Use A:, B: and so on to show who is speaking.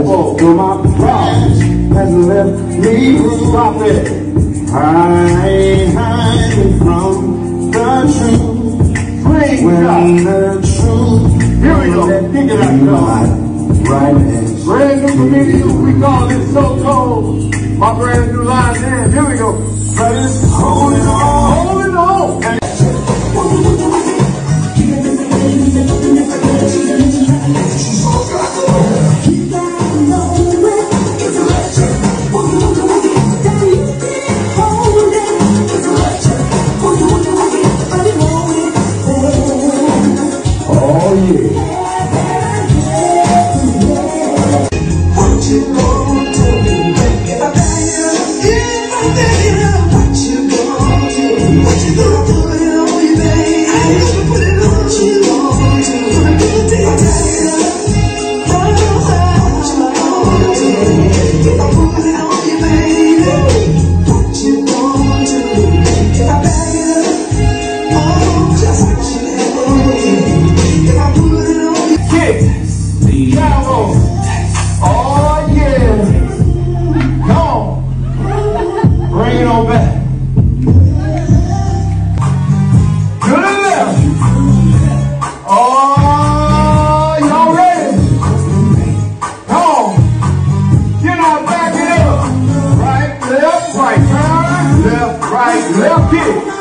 A: elbow to my cross and let me stop it. I ain't hiding from the truth. When the truth, here we go. Pick it up, y'all. Right next. Brand new comedian, we call this So Cold. My brand new line in. Here we go. But it's holding on, holding on. And left, kick.